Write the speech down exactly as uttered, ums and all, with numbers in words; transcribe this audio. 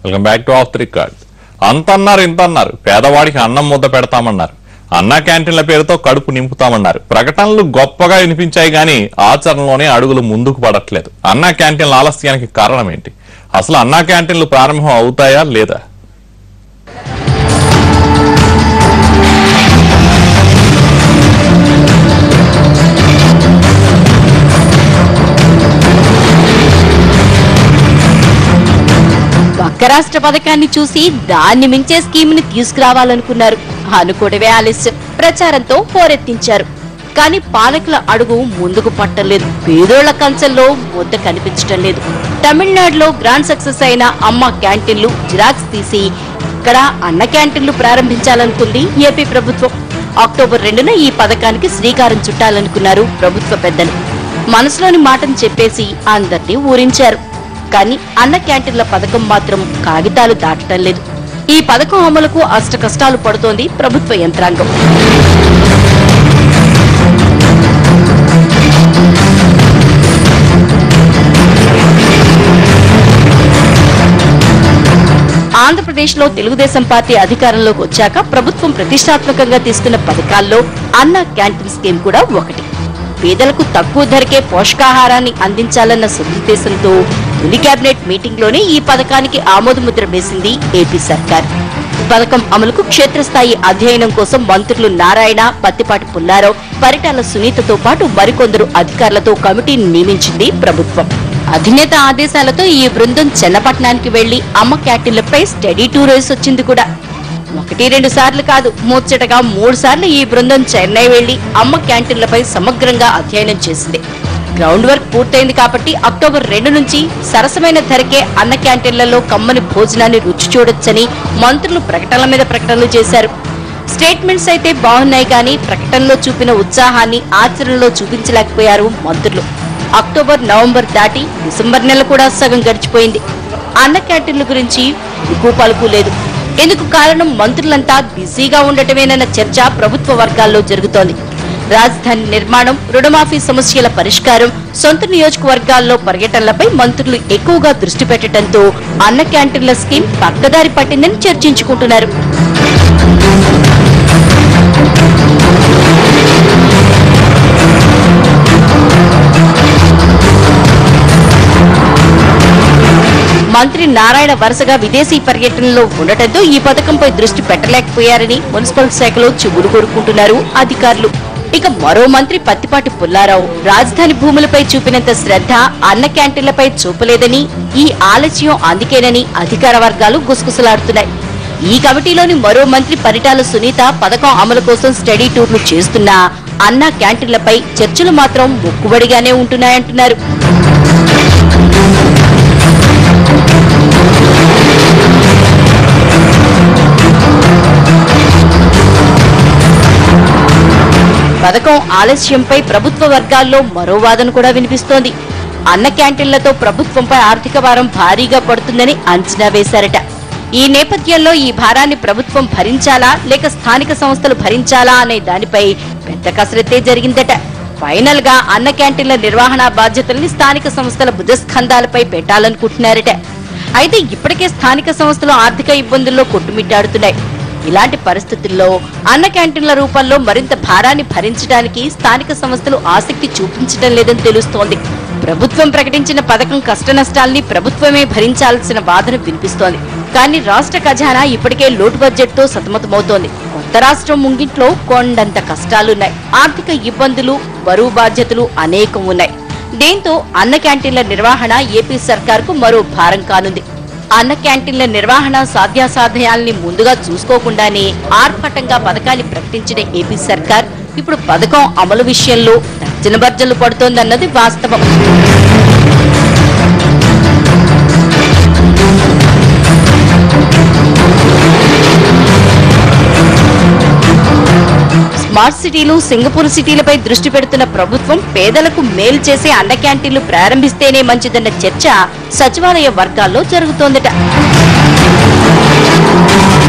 Welcome back to off the record. అంతన్నారు ఇంతన్నారు, పేదవాడికి అన్నం ముద్ద పెడతామన్నారు, అన్న క్యాంటీన్ల పేరుతో కడుపు నింపుతామన్నారు. ప్రకటనలు గొప్పగా వినిపించాయి గానీ ఆచరణలోనే అడుగులు ముందుకు పడట్లేదు. అన్న క్యాంటీన్ల ఆలస్యానికి కారణం ఏంటి? అసలు అన్న క్యాంటీన్లు ప్రారంభం అవుతాయా లేదా? పక్క రాష్ట్ర పథకాన్ని చూసి దాన్ని మించే స్కీమ్ ని తీసుకురావాలనుకున్నారు. అనుకోవడమే ఆలస్యం. ప్రచారంతో హోరెత్తించారు. కానీ పాలకుల అడుగు ముందుకు పట్టలేదు. పేదోళ్ల కంచెల్లో ముద్ద కనిపించడం లేదు. తమిళనాడులో గ్రాండ్ సక్సెస్ అయిన అమ్మ క్యాంటీన్లు జిరాక్స్ తీసి ఇక్కడ అన్న క్యాంటీన్లు ప్రారంభించాలనుకుంది ఏపీ ప్రభుత్వం. అక్టోబర్ రెండున ఈ పథకానికి శ్రీకారం చుట్టాలనుకున్నారు ప్రభుత్వ పెద్దలు. మనసులోని మాటను చెప్పేసి అందరినీ ఊరించారు. కానీ అన్న క్యాంటీన్ల పథకం మాత్రం కాగితాలు దాటడం లేదు. ఈ పథకం అమలుకు అష్ట కష్టాలు పడుతోంది ప్రభుత్వ యంత్రాంగం. ఆంధ్రప్రదేశ్ లో తెలుగుదేశం పార్టీ అధికారంలోకి వచ్చాక ప్రభుత్వం ప్రతిష్టాత్మకంగా తీసుకున్న పథకాల్లో అన్న క్యాంటీన్ స్కీమ్ కూడా ఒకటి. పేదలకు తక్కువ ధరకే పోషకాహారాన్ని అందించాలన్న సదుద్దేశంతో తొలి కేబినెట్ మీటింగ్ లోనే ఈ పథకానికి ఆమోదముద్ర వేసింది ఏపీ సర్కార్. పథకం అమలుకు క్షేత్రస్థాయి అధ్యయనం కోసం మంత్రులు నారాయణ, పత్తిపాటి పుల్లారావు, పరిటాల సునీతతో పాటు మరికొందరు అధికారులతో కమిటీని నియమించింది ప్రభుత్వం. అధినేత ఆదేశాలతో ఈ బృందం చెన్నపట్నానికి వెళ్లి అమ్మ క్యాంటీన్లపై స్టడీ టూర్ వేసి వచ్చింది కూడా. ఒకటి రెండు సార్లు కాదు, ముచ్చటగా మూడు సార్లు ఈ బృందం చెన్నై వెళ్లి అమ్మ క్యాంటీన్లపై సమగ్రంగా అధ్యయనం చేసింది. గ్రౌండ్ వర్క్ పూర్తయింది కాబట్టి అక్టోబర్ రెండు నుంచి సరసమైన ధరకే అన్న క్యాంటీన్లలో కమ్మని భోజనాన్ని రుచి చూడొచ్చని మంత్రులు ప్రకటనల మీద ప్రకటనలు చేశారు. స్టేట్మెంట్స్ అయితే బాగున్నాయి కానీ ప్రకటనలో చూపిన ఉత్సాహాన్ని ఆచరణలో చూపించలేకపోయారు మంత్రులు. అక్టోబర్ నవంబర్ దాటి డిసెంబర్ నెల కూడా సగం గడిచిపోయింది. అన్న క్యాంటీన్ల గురించి ఉక్కు పలుకు లేదు. ఎందుకు కారణం మంత్రులంతా బిజీగా ఉండటమేనన్న చర్చ ప్రభుత్వ వర్గాల్లో జరుగుతోంది. రాజధాని నిర్మాణం, రుణమాఫీ సమస్యల పరిష్కారం, సొంత నియోజకవర్గాల్లో పర్యటనలపై మంత్రులు ఎక్కువగా దృష్టి పెట్టడంతో అన్న క్యాంటీన్ల స్కీమ్ పక్కదారి పట్టిందని చర్చించుకుంటున్నారు. మంత్రి నారాయణ వరుసగా విదేశీ పర్యటనలో ఉండటంతో ఈ పథకంపై దృష్టి పెట్టలేకపోయారని మున్సిపల్ శాఖలో చెవులు కోరుకుంటున్నారు అధికారులు. ఇక మరో మంత్రి పత్తిపాటి పుల్లారావు రాజధాని భూములపై చూపినంత శ్రద్ధ అన్న క్యాంటీన్లపై చూపలేదని, ఈ ఆలస్యం అందుకేనని అధికార వర్గాలు గుసగుసలాడుతున్నాయి. ఈ కమిటీలోని మరో మంత్రి పరిటాల సునీత పథకం అమలు కోసం స్టడీ టూర్లు చేస్తున్నా అన్న క్యాంటీన్లపై చర్చలు మాత్రం మొక్కుబడిగానే ఉంటున్నాయంటున్నారు. పథకం ఆలస్యంపై ప్రభుత్వ వర్గాల్లో మరో వాదన కూడా వినిపిస్తోంది. అన్న క్యాంటీన్లతో ప్రభుత్వంపై ఆర్థిక భారం భారీగా పడుతుందని అంచనా వేశారట. ఈ నేపథ్యంలో ఈ భారాన్ని ప్రభుత్వం భరించాలా లేక స్థానిక సంస్థలు భరించాలా అనే దానిపై పెద్ద కసరత్తే జరిగిందట. ఫైనల్ గా అన్న క్యాంటీన్ల నిర్వహణ బాధ్యతల్ని స్థానిక సంస్థల భుజస్కంధాలపై పెట్టాలనుకుంటున్నారట. అయితే ఇప్పటికే స్థానిక సంస్థలు ఆర్థిక ఇబ్బందుల్లో కొట్టుమిట్టాడుతున్నాయి. ఇలాంటి పరిస్థితుల్లో అన్న క్యాంటీన్ల రూపంలో మరింత భారాన్ని భరించడానికి స్థానిక సంస్థలు ఆసక్తి చూపించడం లేదని తెలుస్తోంది. ప్రభుత్వం ప్రకటించిన పథకం కష్టనష్టాల్ని ప్రభుత్వమే భరించాల్సిన వాదన వినిపిస్తోంది. కానీ రాష్ట్ర ఖజానా ఇప్పటికే లోటు బడ్జెట్ తో సతమతమవుతోంది. కొత్త రాష్ట్రం ముంగిట్లో కొండంత కష్టాలున్నాయి. ఆర్థిక ఇబ్బందులు, బరువు బాధ్యతలు అనేకం ఉన్నాయి. దీంతో అన్న క్యాంటీన్ల నిర్వహణ ఏపీ సర్కార్కు మరో భారం కానుంది. అన్న క్యాంటీన్ల నిర్వహణ సాధ్యాసాధ్యాల్ని ముందుగా చూసుకోకుండానే ఆర్భాటంగా పథకాన్ని ప్రకటించిన ఏపీ సర్కార్ ఇప్పుడు పథకం అమలు విషయంలో తర్జన భర్జనలు పడుతోందన్నది వాస్తవం. స్మార్ట్ సిటీలు, సింగపూర్ సిటీలపై దృష్టి పెడుతున్న ప్రభుత్వం పేదలకు మేలు చేసే అన్న క్యాంటీన్లు ప్రారంభిస్తేనే మంచిదన్న చర్చ సచివాలయ వర్గాల్లో జరుగుతోందట.